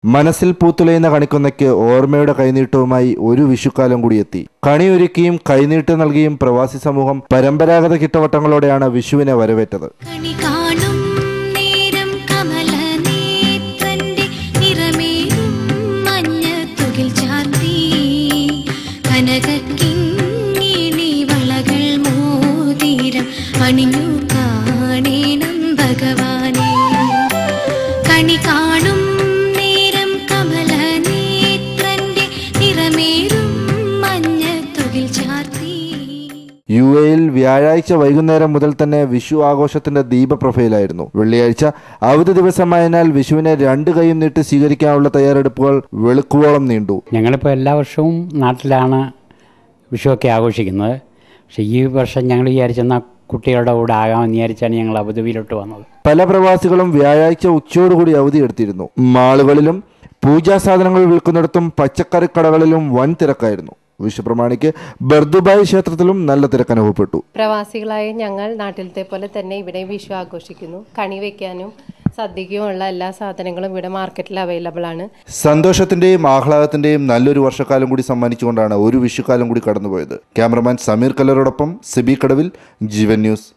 മനസ്സിൽ പൂത്തുലയുന്ന കണിക്കൊന്നയ്ക്ക് ഓർമ്മയുടെ കൈനീട്ടവുമായി ഒരു വിഷുക്കാലം കൂടി എത്തി. കണിയൊരുക്കിയും കൈനീട്ടം നൽകിയും പ്രവാസി സമൂഹം പരമ്പരാഗത കിട്ടവട്ടങ്ങളോടെയാണ് വിഷുവിനെ വരവേറ്റത്. യുഎഇയിൽ വ്യാഴാഴ്ച വൈകുന്നേരം മുതൽ തന്നെ വിഷു ആഘോഷത്തിന്റെ ദീപപ്രഭയിലായിരുന്നു. വെള്ളിയാഴ്ച അവധി ദിവസമായതിനാൽ വിഷുവിനെ രണ്ട് കൈയും നീട്ടി സ്വീകരിക്കാനുള്ള തയ്യാറെടുപ്പുകൾ വെളുക്കുവോളം നീണ്ടു. ഞങ്ങളിപ്പോൾ എല്ലാ വർഷവും നാട്ടിലാണ് വിഷുവൊക്കെ ആഘോഷിക്കുന്നത്. പക്ഷേ ഈ വർഷം ഞങ്ങൾ വിചാരിച്ചെന്നാൽ കുട്ടികളുടെ കൂടെ ആകാമെന്ന് വിചാരിച്ചാണ് ഞങ്ങൾ അബുദാബിയിലോട്ട് വന്നത്. പല പ്രവാസികളും വ്യാഴാഴ്ച ഉച്ചയോടുകൂടി അവധിയെടുത്തിരുന്നു. മാളുകളിലും പൂജാ സാധനങ്ങൾ വിൽക്കുന്നിടത്തും പച്ചക്കറിക്കടകളിലും വൻ തിരക്കായിരുന്നു. വിഷു പ്രമാണിക്ക് ബർദുബായ് ക്ഷേത്രത്തിലും നല്ല തിരക്ക് അനുഭവപ്പെട്ടു. പ്രവാസികളായ ഞങ്ങൾ നാട്ടിലത്തെ പോലെ തന്നെ ഇവിടെ വിഷു ആഘോഷിക്കുന്നു. കണി വയ്ക്കാനും സദ്യക്കുമുള്ള എല്ലാ സാധനങ്ങളും ഇവിടെ മാർക്കറ്റിൽ അവൈലബിൾ ആണ്. സന്തോഷത്തിന്റെയും ആഹ്ലാദത്തിന്റെയും നല്ലൊരു വർഷക്കാലം കൂടി സമ്മാനിച്ചുകൊണ്ടാണ് ഒരു വിഷുക്കാലം കൂടി കടന്നുപോയത്. ക്യാമറമാൻ സമീർ കല്ലറോടൊപ്പം സിബി കടവിൽ, ജീവൻ ന്യൂസ്.